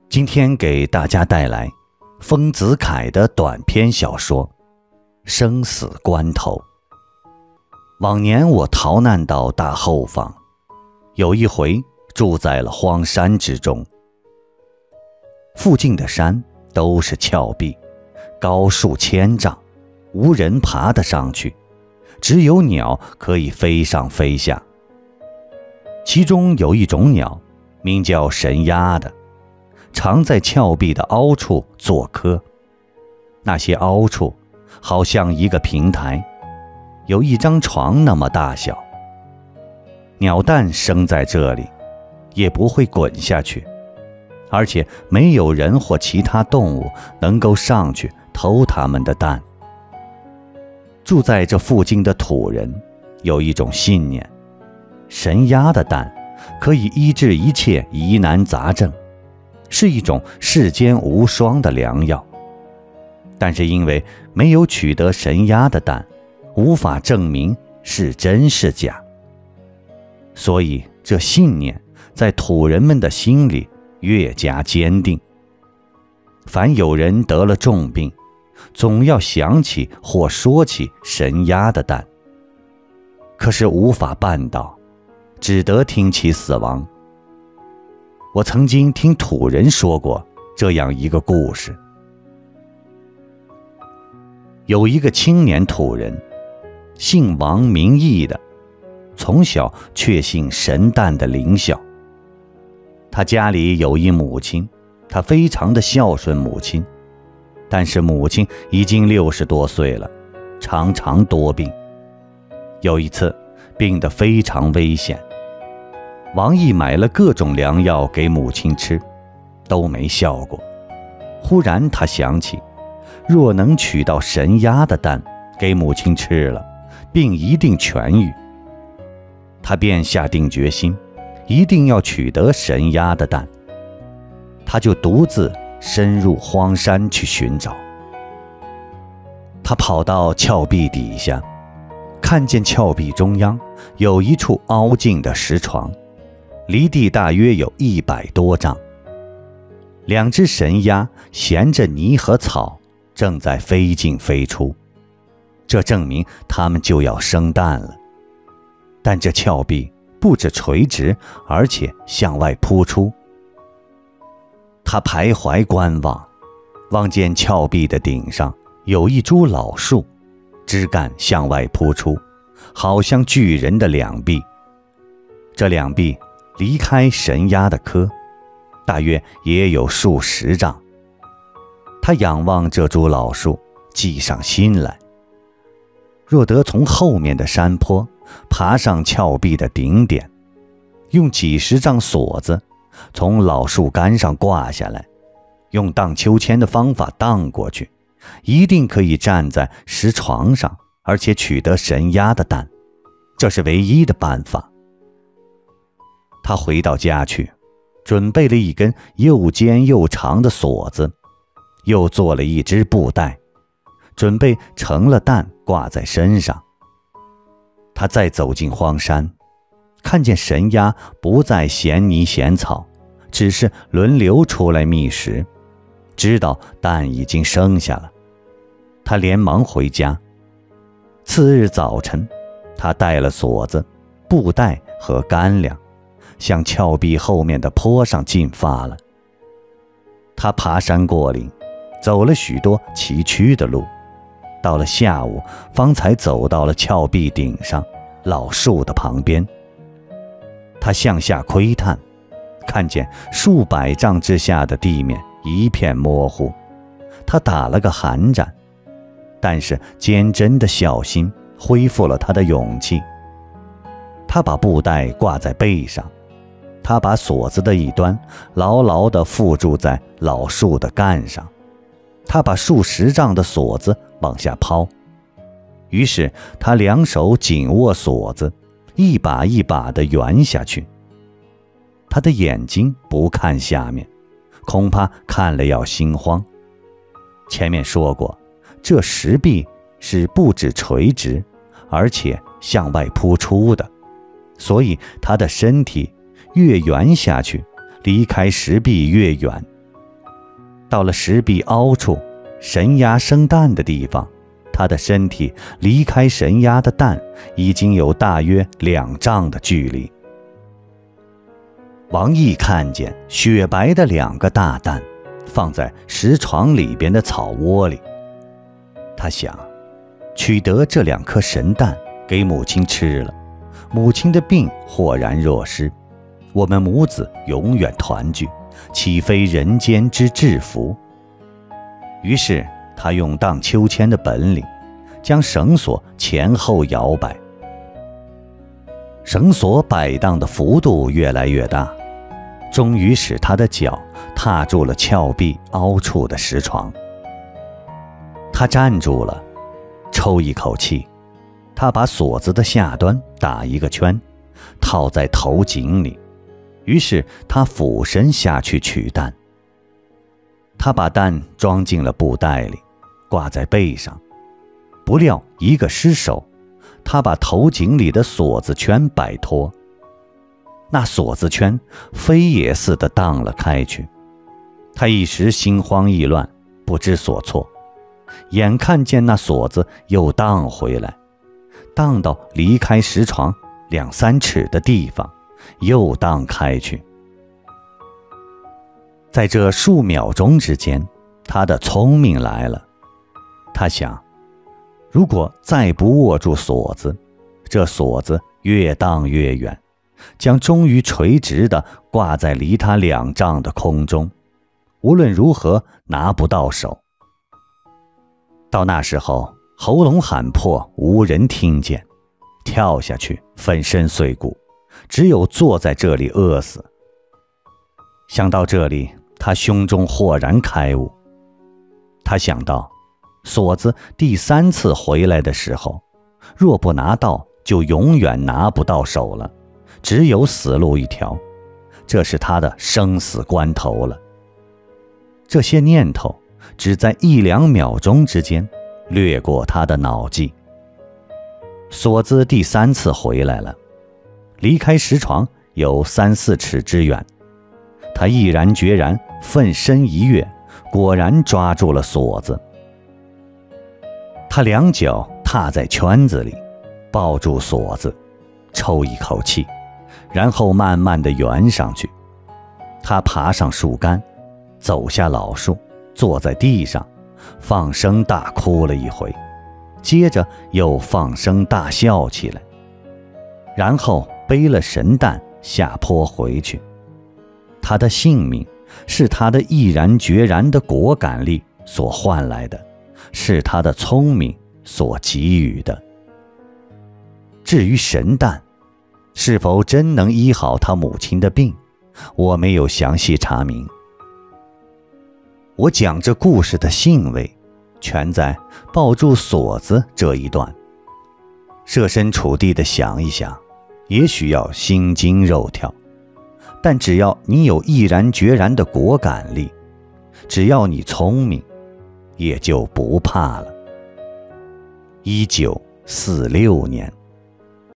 今天给大家带来丰子恺的短篇小说《生死关头》。往年我逃难到大后方，有一回住在了荒山之中。附近的山都是峭壁，高数千丈，无人爬得上去，只有鸟可以飞上飞下。其中有一种鸟，名叫神鸦的，常在峭壁的凹处做窠。那些凹处好像一个平台，有一张床那么大小。鸟蛋生在这里，也不会滚下去，而且没有人或其他动物能够上去偷它们的蛋。住在这附近的土人有一种信念，神鸦的蛋可以医治一切疑难杂症，是一种世间无双的良药。但是因为没有取得神鸦的蛋，无法证明是真是假，所以这信念在土人们的心里越加坚定。凡有人得了重病，总要想起或说起神鸦的蛋，可是无法办到，只得听其死亡。我曾经听土人说过这样一个故事。有一个青年土人，姓王名义的，从小确信神诞的灵效。他家里有一母亲，他非常的孝顺母亲，但是母亲已经60多岁了，常常多病。有一次病得非常危险，王义买了各种良药给母亲吃，都没效果。忽然他想起，若能取到神鸦的蛋给母亲吃了，病一定痊愈。他便下定决心，一定要取得神鸦的蛋。他就独自深入荒山去寻找。他跑到峭壁底下，看见峭壁中央有一处凹进的石床，离地大约有100多丈。2只神鸦衔着泥和草，正在飞进飞出，这证明它们就要生蛋了。但这峭壁不止垂直，而且向外扑出。他徘徊观望，望见峭壁的顶上有一株老树，枝干向外扑出，好像巨人的两臂。这两臂离开神鸦的窠，大约也有数十丈。他仰望这株老树，计上心来，若得从后面的山坡爬上峭壁的顶点，用几十丈索子从老树干上挂下来，用荡秋千的方法荡过去，一定可以站在石床上，而且取得神鸦的蛋，这是唯一的办法。他回到家去，准备了一根又尖又长的索子，又做了一只布带，准备成了蛋挂在身上。他再走进荒山，看见神鸦不再衔泥衔草，只是轮流出来觅食，知道蛋已经生下了。他连忙回家。次日早晨，他带了索子、布带和干粮，向峭壁后面的坡上进发了。他爬山过岭，走了许多崎岖的路，到了下午，方才走到了峭壁顶上老树的旁边。他向下窥探，看见数百丈之下的地面一片模糊。他打了个寒战，但是坚贞的孝心恢复了他的勇气。他把布带挂在背上，他把索子的一端牢牢地附住在老树的干上，他把数十丈的索子往下抛。于是他2手紧握索子，一把一把地圆下去。他的眼睛不看下面，恐怕看了要心慌。前面说过，这石壁是不止垂直，而且向外扑出的，所以他的身体越圆下去，离开石壁越远， 到了石壁凹处，神鸦生蛋的地方，他的身体离开神鸦的蛋已经有大约2丈的距离。王毅看见雪白的2个大蛋放在石床里边的草窝里，他想，取得这2颗神蛋给母亲吃了，母亲的病豁然若失，我们母子永远团聚，岂非人间之至福？于是他用荡秋千的本领，将绳索前后摇摆，绳索摆荡的幅度越来越大，终于使他的脚踏住了峭壁凹处的石床。他站住了，抽一口气，他把锁子的下端打一个圈，套在头颈里，于是他俯身下去取蛋。他把蛋装进了布袋里，挂在背上，不料一个失手，他把头颈里的锁子圈摆脱，那锁子圈飞也似的荡了开去。他一时心慌意乱，不知所措，眼看见那锁子又荡回来，荡到离开石床2、3尺的地方，又荡开去。在这数秒钟之间，他的聪明来了。他想，如果再不握住锁子，这锁子越荡越远，将终于垂直地挂在离他2丈的空中，无论如何拿不到手。到那时候，喉咙喊破无人听见，跳下去粉身碎骨，只有坐在这里饿死。想到这里，他胸中豁然开悟。他想到，锁子第3次回来的时候，若不拿到，就永远拿不到手了，只有死路一条，这是他的生死关头了。这些念头只在1、2秒钟之间掠过他的脑际。锁子第3次回来了，离开石床有3、4尺之远。他毅然决然奋身一跃，果然抓住了锁子。他2脚踏在圈子里，抱住锁子，抽一口气，然后慢慢地圆上去。他爬上树干，走下老树，坐在地上，放声大哭了一回，接着又放声大笑起来，然后背了神蛋下坡回去。他的性命是他的毅然决然的果敢力所换来的，是他的聪明所给予的。至于神蛋是否真能医好他母亲的病，我没有详细查明。我讲这故事的兴味全在抱住锁子这一段。设身处地地想一想，也许要心惊肉跳，但只要你有毅然决然的果敢力，只要你聪明，也就不怕了。1946年。